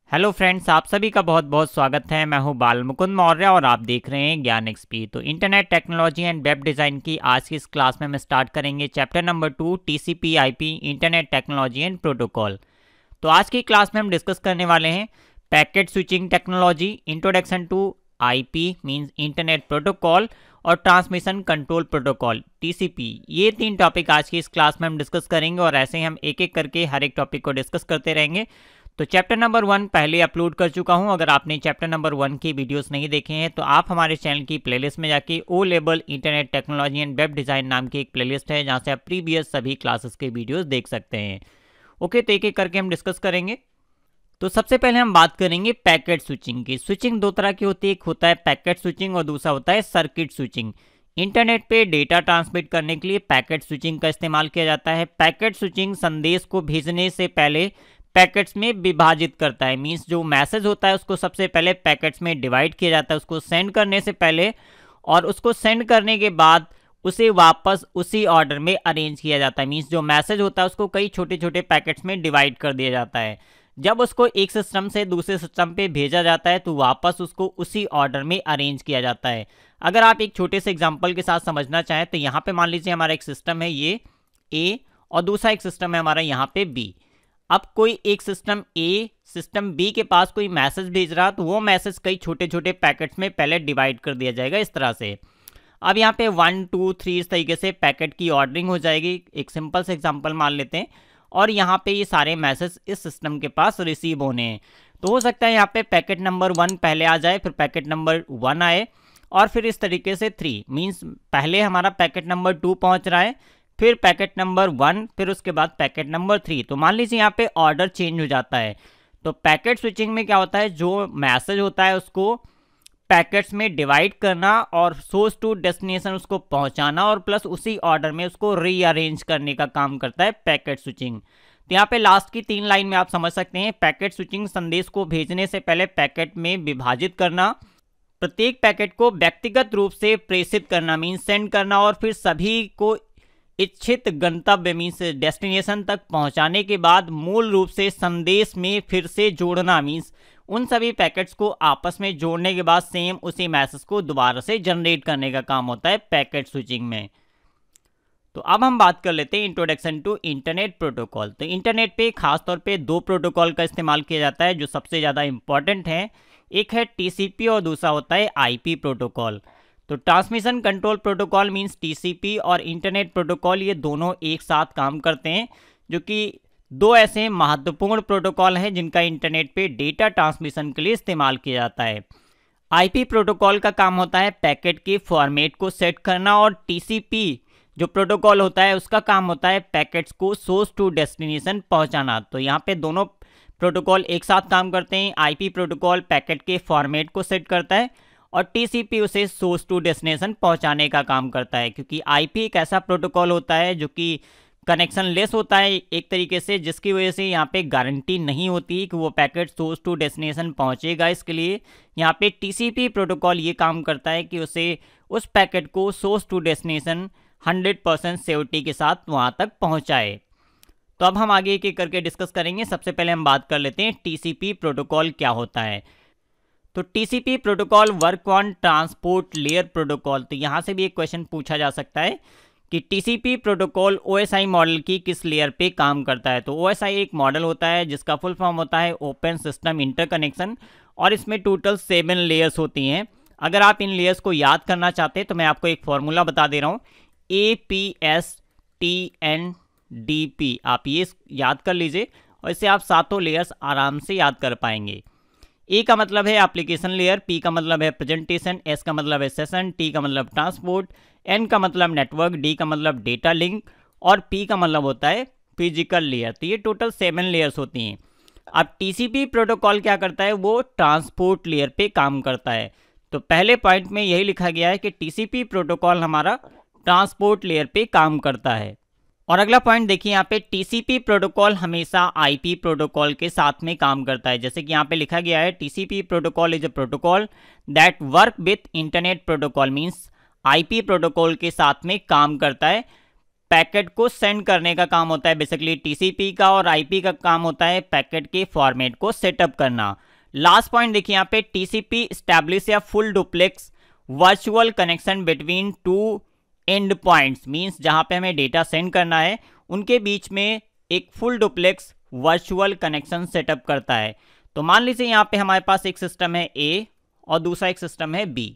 Hello friends, आप सभी का बहुत बहुत स्वागत है। मैं हूं बाल मुकुंद मौर्य और आप देख रहे हैं ज्ञान एक्सपी। तो internet technology and web design की आज की इस क्लास में हम स्टार्ट करेंगे chapter number 2 TCP IP internet technology and protocol. तो आज की क्लास में हम डिस्कस करने वाले हैं packet switching technology, introduction to IP means internet protocol और ट्रांसमिशन कंट्रोल प्रोटोकॉल टीसीपी। ये 3 टॉपिक आज की इस क्लास में हम डिस्कस करेंगे और ऐसे ही हम एक एक करके हर एक टॉपिक को डिस्कस करते रहेंगे। तो चैप्टर नंबर 1 पहले अपलोड कर चुका हूं। अगर आपने चैप्टर नंबर 1 की वीडियोस नहीं देखे हैं तो आप हमारे चैनल की प्लेलिस्ट में जाके O level internet technology and web design नाम की एक प्लेलिस्ट है जहां से आप प्रीवियस सभी क्लासेस के वीडियोस देख सकते हैं। ओके, तो एक एक करके हम डिस्कस करेंगे। तो सबसे पहले हम बात करेंगे पैकेट स्विचिंग की। स्विचिंग 2 तरह की होती है, एक होता है पैकेट स्विचिंग और दूसरा होता है सर्किट स्विचिंग। इंटरनेट पे डेटा ट्रांसमिट करने के लिए पैकेट स्विचिंग का इस्तेमाल किया जाता है। पैकेट स्विचिंग संदेश को भेजने से पहले पैकेट्स में विभाजित करता है। मींस जो मैसेज होता है उसको सबसे पहले पैकेट्स में डिवाइड किया जाता है उसको सेंड करने से पहले, और उसको सेंड करने के बाद उसे वापस उसी ऑर्डर में अरेंज किया जाता है। मींस जो मैसेज होता है उसको कई छोटे छोटे पैकेट्स में डिवाइड कर दिया जाता है। जब उसको एक सिस्टम से दूसरे सिस्टम पे भेजा जाता है तो वापस उसको उसी ऑर्डर में अरेंज किया जाता है। अगर आप एक छोटे से एग्जांपल के साथ समझना चाहें तो यहाँ पे मान लीजिए हमारा एक सिस्टम है ये ए और दूसरा एक सिस्टम है हमारा यहाँ पे बी। अब कोई एक सिस्टम ए सिस्टम बी के पास कोई मैसेज भेज रहा तो वो मैसेज कई छोटे छोटे पैकेट्स में पहले डिवाइड कर दिया जाएगा इस तरह से। अब यहाँ पे 1 2 3 इस तरीके से पैकेट की ऑर्डरिंग हो जाएगी। एक सिंपल से एग्जांपल मान लेते हैं और यहाँ पे ये सारे मैसेज इस सिस्टम के पास रिसीव होने हैं। तो हो सकता है यहाँ पे पैकेट नंबर 1 पहले आ जाए, फिर पैकेट नंबर 1 आए और फिर इस तरीके से 3 मीन्स पहले हमारा पैकेट नंबर 2 पहुँच रहा है, फिर पैकेट नंबर 1, फिर उसके बाद पैकेट नंबर 3। तो मान लीजिए यहाँ पे ऑर्डर चेंज हो जाता है। तो पैकेट स्विचिंग में क्या होता है, जो मैसेज होता है उसको पैकेट्स में डिवाइड करना और सोर्स टू डेस्टिनेशन उसको पहुंचाना और प्लस उसी ऑर्डर में उसको रीअरेंज करने का काम करता है पैकेट स्विचिंग। तो यहाँ पे लास्ट की 3 लाइन में आप समझ सकते हैं, पैकेट स्विचिंग संदेश को भेजने से पहले पैकेट में विभाजित करना, प्रत्येक पैकेट को व्यक्तिगत रूप से प्रेषित करना मीन्स सेंड करना और फिर सभी को इच्छित गंतव्य मीन्स डेस्टिनेशन तक पहुंचाने के बाद मूल रूप से संदेश में फिर से जोड़ना मीन्स उन सभी पैकेट्स को आपस में जोड़ने के बाद सेम उसी मैसेज को दोबारा से जनरेट करने का काम होता है पैकेट स्विचिंग में। तो अब हम बात कर लेते हैं इंट्रोडक्शन टू इंटरनेट प्रोटोकॉल। तो इंटरनेट पे खास तौर पे 2 प्रोटोकॉल का इस्तेमाल किया जाता है जो सबसे ज़्यादा इंपॉर्टेंट है। एक है टीसीपी और दूसरा होता है आईपी प्रोटोकॉल। तो transmission control protocol means TCP और इंटरनेट प्रोटोकॉल ये दोनों एक साथ काम करते हैं, जो कि 2 ऐसे महत्वपूर्ण प्रोटोकॉल हैं जिनका इंटरनेट पे डेटा ट्रांसमिशन के लिए इस्तेमाल किया जाता है। आईपी प्रोटोकॉल का काम होता है पैकेट के फॉर्मेट को सेट करना और टीसीपी जो प्रोटोकॉल होता है उसका काम होता है पैकेट्स को सोर्स टू डेस्टिनेशन पहुंचाना। तो यहाँ पे दोनों प्रोटोकॉल एक साथ काम करते हैं। आईपी प्रोटोकॉल पैकेट के फॉर्मेट को सेट करता है और टीसीपी उसे सोर्स टू डेस्टिनेशन पहुंचाने का काम करता है, क्योंकि आईपी एक ऐसा प्रोटोकॉल होता है जो कि कनेक्शन लेस होता है एक तरीके से, जिसकी वजह से यहाँ पे गारंटी नहीं होती कि वो पैकेट सोर्स टू डेस्टिनेशन पहुंचेगा। इसके लिए यहाँ पे टीसीपी प्रोटोकॉल ये काम करता है कि उसे उस पैकेट को सोर्स टू डेस्टिनेशन 100% सेफ्टी के साथ वहाँ तक पहुँचाए। तो अब हम आगे एक एक करके डिस्कस करेंगे। सबसे पहले हम बात कर लेते हैं टीसीपी प्रोटोकॉल क्या होता है। तो TCP protocol work on transport layer protocol. तो यहाँ से भी एक क्वेश्चन पूछा जा सकता है कि टीसीपी प्रोटोकॉल ओएसआई मॉडल की किस लेयर पे काम करता है। तो ओएसआई एक मॉडल होता है जिसका फुल फॉर्म होता है ओपन सिस्टम इंटरकनेक्शन और इसमें टोटल 7 लेयर्स होती हैं। अगर आप इन लेयर्स को याद करना चाहते हैं तो मैं आपको एक फॉर्मूला बता दे रहा हूँ, APSTNDP। आप ये याद कर लीजिए और इससे आप 7 लेयर्स आराम से याद कर पाएंगे। ए का मतलब है एप्लीकेशन लेयर, पी का मतलब है प्रेजेंटेशन, एस का मतलब है सेशन, टी का मतलब ट्रांसपोर्ट, एन का मतलब नेटवर्क, डी का मतलब डेटा लिंक और पी का मतलब होता है फिजिकल लेयर। तो ये टोटल 7 लेयर्स होती हैं। अब टीसीपी प्रोटोकॉल क्या करता है, वो ट्रांसपोर्ट लेयर पे काम करता है। तो पहले पॉइंट में यही लिखा गया है कि टीसीपी प्रोटोकॉल हमारा ट्रांसपोर्ट लेयर पे काम करता है। और अगला पॉइंट देखिए, यहाँ पे टीसीपी प्रोटोकॉल हमेशा आईपी प्रोटोकॉल के साथ में काम करता है। जैसे कि यहाँ पे लिखा गया है, TCP protocol is a protocol that work with internet protocol means IP protocol के साथ में काम करता है पैकेट को सेंड करने का काम होता है बेसिकली टीसीपी का, और आईपी का काम होता है पैकेट के फॉर्मेट को सेटअप करना। लास्ट पॉइंट देखिए यहाँ पे, टीसीपी स्टैब्लिश या full duplex virtual connection between two end points, means जहां पे हमें डेटा सेंड करना है उनके बीच में एक full duplex virtual connection setup करता है। तो मान लीजिए यहाँ पे हमारे पास एक सिस्टम है ए और दूसरा एक सिस्टम है बी।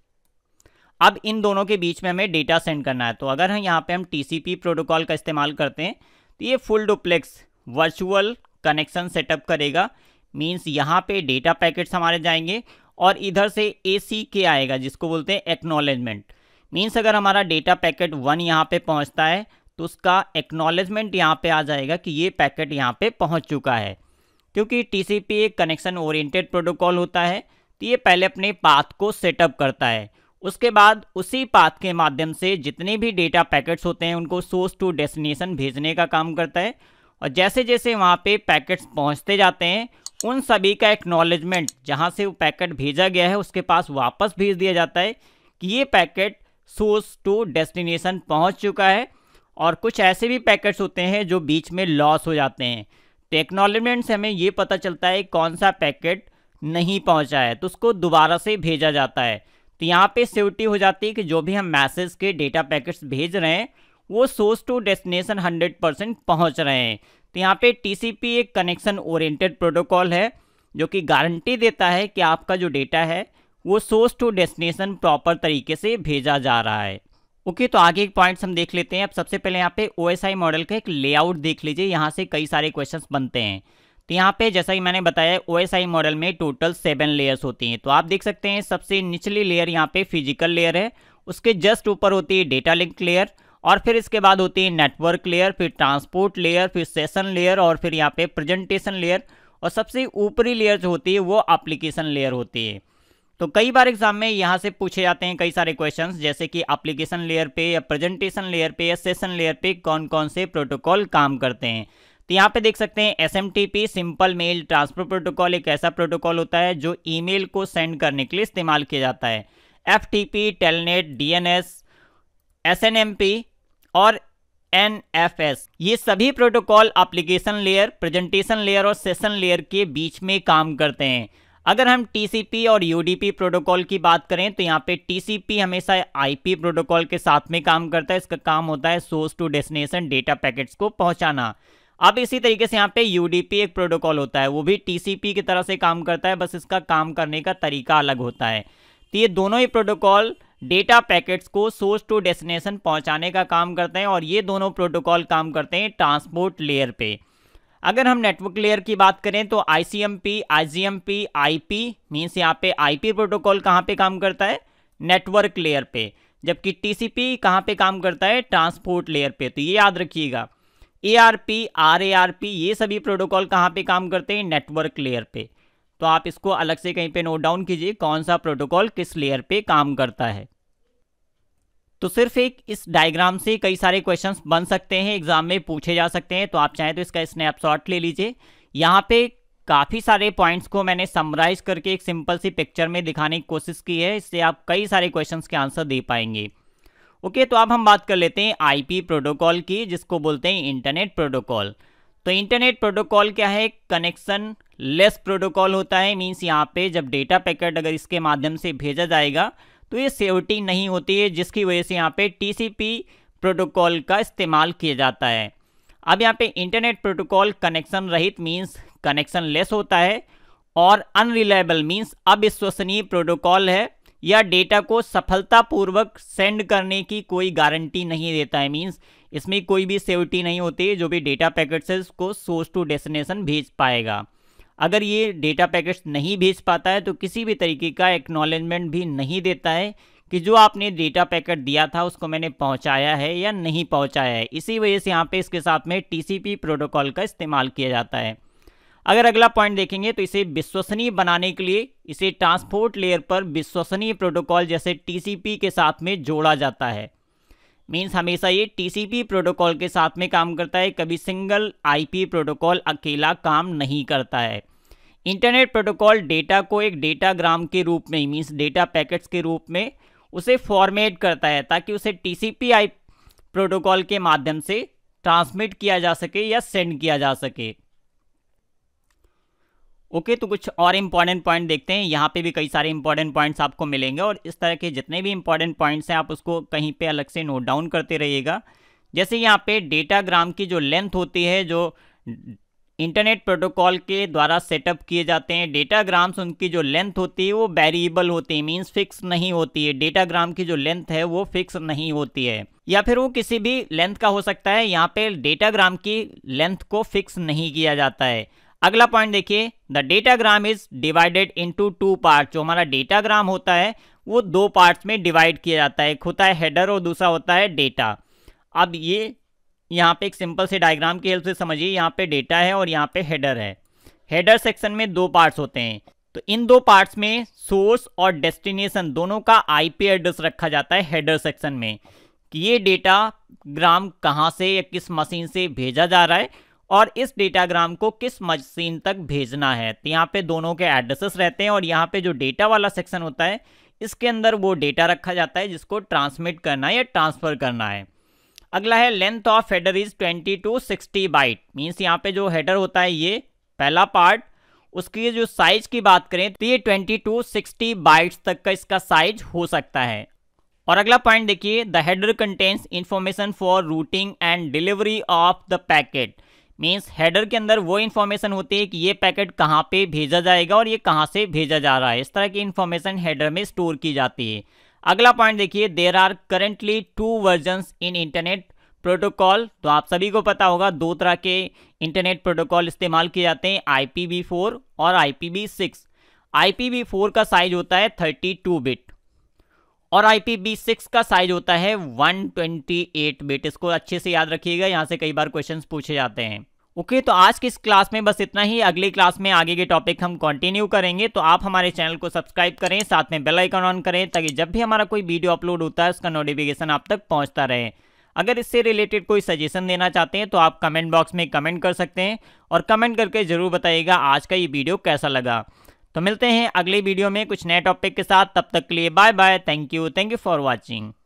अब इन दोनों के बीच में हमें डेटा सेंड करना है। तो अगर हम यहाँ पे हम टीसीपी प्रोटोकॉल का इस्तेमाल करते हैं तो ये full duplex virtual connection setup करेगा, मींस यहाँ पे डेटा पैकेट्स हमारे जाएंगे और इधर से ACK आएगा जिसको बोलते हैं एक्नॉलेजमेंट। मींस अगर हमारा डेटा पैकेट 1 यहाँ पे पहुँचता है तो उसका एक्नॉलेजमेंट यहाँ पे आ जाएगा कि ये पैकेट यहाँ पे पहुँच चुका है। क्योंकि टीसीपी एक कनेक्शन ओरिएंटेड प्रोटोकॉल होता है तो ये पहले अपने पाथ को सेटअप करता है, उसके बाद उसी पाथ के माध्यम से जितने भी डेटा पैकेट्स होते हैं उनको सोर्स टू डेस्टिनेशन भेजने का काम करता है। और जैसे जैसे वहाँ पे पैकेट्स पहुँचते जाते हैं उन सभी का एक्नॉलेजमेंट जहाँ से वो पैकेट भेजा गया है उसके पास वापस भेज दिया जाता है कि ये पैकेट सोर्स टू डेस्टिनेशन पहुँच चुका है। और कुछ ऐसे भी पैकेट्स होते हैं जो बीच में लॉस हो जाते हैं, तो एक्नॉलेजमेंट से हमें ये पता चलता है कौन सा पैकेट नहीं पहुँचा है तो उसको दोबारा से भेजा जाता है। तो यहाँ पे सिक्योरिटी हो जाती है कि जो भी हम मैसेज के डेटा पैकेट्स भेज रहे हैं वो सोर्स टू डेस्टिनेशन 100% पहुँच रहे हैं। तो यहाँ पे टीसीपी एक कनेक्शन ओरिएंटेड प्रोटोकॉल है जो कि गारंटी देता है कि आपका जो डेटा है वो सोर्स टू डेस्टिनेशन प्रॉपर तरीके से भेजा जा रहा है। ओके, तो आगे एक पॉइंट्स हम देख लेते हैं। अब सबसे पहले यहाँ पे OSI मॉडल का एक लेआउट देख लीजिए, यहाँ से कई सारे क्वेश्चंस बनते हैं। तो यहाँ पे जैसा कि मैंने बताया OSI मॉडल में टोटल 7 लेयर्स होती हैं। तो आप देख सकते हैं सबसे निचली लेयर यहाँ पे फिजिकल लेयर है, उसके जस्ट ऊपर होती है डेटा लिंक लेयर, और फिर इसके बाद होती है नेटवर्क लेयर, फिर ट्रांसपोर्ट लेयर, फिर सेशन लेयर, और फिर यहाँ पे प्रेजेंटेशन लेयर, और सबसे ऊपरी लेयर जो होती है वो एप्लीकेशन लेयर होती है। तो कई बार एग्जाम में यहाँ से पूछे जाते हैं कई सारे क्वेश्चंस, जैसे कि एप्लीकेशन लेयर पे या प्रेजेंटेशन लेयर पे या सेशन लेयर पे कौन कौन से प्रोटोकॉल काम करते हैं। तो यहाँ पे देख सकते हैं SMTP simple mail transfer protocol एक ऐसा प्रोटोकॉल होता है जो ईमेल को सेंड करने के लिए इस्तेमाल किया जाता है। FTP, टेलनेट, DNS, SNMP और NFS, ये सभी protocol application layer, presentation layer और सेशन लेयर के बीच में काम करते हैं। अगर हम TCP और UDP प्रोटोकॉल की बात करें तो यहाँ पे TCP हमेशा IP प्रोटोकॉल के साथ में काम करता है, इसका काम होता है source to destination data packets को पहुंचाना। अब इसी तरीके से यहाँ पे UDP एक प्रोटोकॉल होता है, वो भी TCP की तरह से काम करता है, बस इसका काम करने का तरीका अलग होता है। तो ये दोनों ही प्रोटोकॉल डेटा पैकेट्स को सोर्स टू डेस्टिनेशन पहुंचाने का काम करते हैं, और ये दोनों प्रोटोकॉल काम करते हैं ट्रांसपोर्ट लेयर पे। अगर हम नेटवर्क लेयर की बात करें तो ICMP, IGMP, IP, मीन्स यहाँ पे IP प्रोटोकॉल कहाँ पे काम करता है, नेटवर्क लेयर पे, जबकि TCP कहाँ पे काम करता है, ट्रांसपोर्ट लेयर पे। तो ये याद रखिएगा, ARP, RARP ये सभी प्रोटोकॉल कहाँ पे काम करते हैं, नेटवर्क लेयर पे। तो आप इसको अलग से कहीं पे नोट डाउन कीजिए कौन सा प्रोटोकॉल किस लेयर पे काम करता है। तो सिर्फ एक इस डायग्राम से कई सारे क्वेश्चंस बन सकते हैं, एग्जाम में पूछे जा सकते हैं। तो आप चाहें तो इसका स्नैपशॉट ले लीजिए। यहाँ पे काफ़ी सारे पॉइंट्स को मैंने समराइज करके एक सिंपल सी पिक्चर में दिखाने की कोशिश की है, इससे आप कई सारे क्वेश्चंस के आंसर दे पाएंगे। ओके, तो अब हम बात कर लेते हैं IP प्रोटोकॉल की, जिसको बोलते हैं इंटरनेट प्रोटोकॉल। तो इंटरनेट प्रोटोकॉल क्या है, कनेक्शन लेस प्रोटोकॉल होता है। मीन्स यहाँ पे जब डेटा पैकेट अगर इसके माध्यम से भेजा जाएगा तो ये सिक्योरिटी नहीं होती है, जिसकी वजह से यहाँ पे TCP प्रोटोकॉल का इस्तेमाल किया जाता है। अब यहाँ पे इंटरनेट प्रोटोकॉल कनेक्शन रहित मीन्स कनेक्शन लेस होता है, और अनरिलायबल मीन्स अविश्वसनीय प्रोटोकॉल है, या डेटा को सफलतापूर्वक सेंड करने की कोई गारंटी नहीं देता है। मीन्स इसमें कोई भी सिक्योरिटी नहीं होती है जो भी डेटा पैकेट्स है उसको सोर्स टू डेस्टिनेशन भेज पाएगा। अगर ये डेटा पैकेट्स नहीं भेज पाता है तो किसी भी तरीके का एक्नॉलेजमेंट भी नहीं देता है कि जो आपने डेटा पैकेट दिया था उसको मैंने पहुंचाया है या नहीं पहुंचाया है। इसी वजह से यहाँ पे इसके साथ में TCP प्रोटोकॉल का इस्तेमाल किया जाता है। अगर अगला पॉइंट देखेंगे तो इसे विश्वसनीय बनाने के लिए इसे ट्रांसपोर्ट लेयर पर विश्वसनीय प्रोटोकॉल जैसे TCP के साथ में जोड़ा जाता है। मीन्स हमेशा ये TCP प्रोटोकॉल के साथ में काम करता है, कभी सिंगल IP प्रोटोकॉल अकेला काम नहीं करता है। इंटरनेट प्रोटोकॉल डेटा को एक डेटाग्राम के रूप में मीन्स डेटा पैकेट्स के रूप में उसे फॉर्मेट करता है ताकि उसे TCP प्रोटोकॉल के माध्यम से ट्रांसमिट किया जा सके या सेंड किया जा सके। ओके, तो कुछ और इंपॉर्टेंट पॉइंट देखते हैं। यहाँ पे भी कई सारे इंपॉर्टेंट पॉइंट्स आपको मिलेंगे और इस तरह के जितने भी इंपॉर्टेंट पॉइंट्स हैं आप उसको कहीं पे अलग से नोट डाउन करते रहिएगा। जैसे यहाँ पे डेटाग्राम की जो लेंथ होती है, जो इंटरनेट प्रोटोकॉल के द्वारा सेटअप किए जाते हैं डेटाग्राम्स, उनकी जो लेंथ होती है वो वेरिएबल होती है, मींस फिक्स नहीं होती है। डेटाग्राम की जो लेंथ है वो फिक्स नहीं होती है, या फिर वो किसी भी लेंथ का हो सकता है। यहाँ पे डेटाग्राम की लेंथ को फिक्स नहीं किया जाता है। अगला पॉइंट देखिए, the datagram is divided into 2 part. जो हमारा डेटाग्राम होता है वो 2 पार्ट्स में डिवाइड किया जाता है, एक होता है हेडर और दूसरा होता है डेटा। अब ये यहाँ पे एक सिंपल से डायग्राम की हेल्प से समझिए, यहाँ पे डेटा है और यहाँ पे हेडर है। हेडर सेक्शन में 2 पार्ट्स होते हैं, तो इन 2 पार्ट्स में सोर्स और डेस्टिनेशन दोनों का आईपी एड्रेस रखा जाता है हेडर सेक्शन में, कि ये डेटाग्राम कहाँ से या किस मशीन से भेजा जा रहा है और इस डेटाग्राम को किस मशीन तक भेजना है। तो यहाँ पे दोनों के एड्रेसेस रहते हैं और यहाँ पे जो डेटा वाला सेक्शन होता है इसके अंदर वो डेटा रखा जाता है जिसको ट्रांसमिट करना है या ट्रांसफर करना है। अगला है length of header is 20 to 60 byte, means यहाँ पे जो हेडर होता है ये पहला पार्ट, उसकी जो साइज की बात करें तो ये 20 to 60 बाइट्स तक का इसका साइज हो सकता है। और अगला पॉइंट देखिए, the header contains information for routing and delivery of the packet, means header के अंदर वो इन्फॉर्मेशन होती है कि ये पैकेट कहाँ पे भेजा जाएगा और ये कहाँ से भेजा जा रहा है। इस तरह की इन्फॉर्मेशन हेडर में स्टोर की जाती है। अगला पॉइंट देखिए, there are currently 2 versions in internet protocol. तो आप सभी को पता होगा 2 तरह के इंटरनेट प्रोटोकॉल इस्तेमाल किए जाते हैं, IPv4 और IPv6। IPv4 का साइज होता है 32 बिट और IPv6 का साइज होता है 128 बिट। इसको अच्छे से याद रखिएगा, यहाँ से कई बार क्वेश्चंस पूछे जाते हैं। ओके, तो आज की इस क्लास में बस इतना ही। अगली क्लास में आगे के टॉपिक हम कंटिन्यू करेंगे, तो आप हमारे चैनल को सब्सक्राइब करें, साथ में बेल आइकन ऑन करें ताकि जब भी हमारा कोई वीडियो अपलोड होता है उसका नोटिफिकेशन आप तक पहुंचता रहे। अगर इससे रिलेटेड कोई सजेशन देना चाहते हैं तो आप कमेंट बॉक्स में कमेंट कर सकते हैं और कमेंट करके जरूर बताइएगा आज का ये वीडियो कैसा लगा। तो मिलते हैं अगले वीडियो में कुछ नए टॉपिक के साथ, तब तक के लिए bye bye. Thank you for watching.